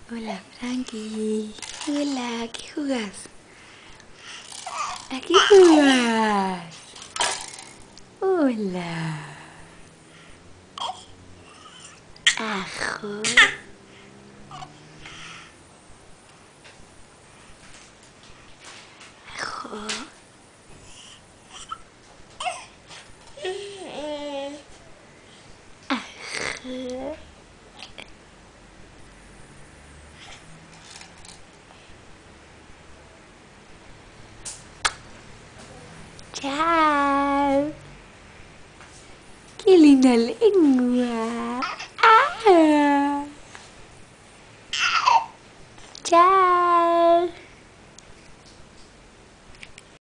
Hola, Frankie. Hola, ¿qué jugás? ¿A qué jugás? Hola. Ajo. Ajo. Ajo. Chao. Qué linda lengua.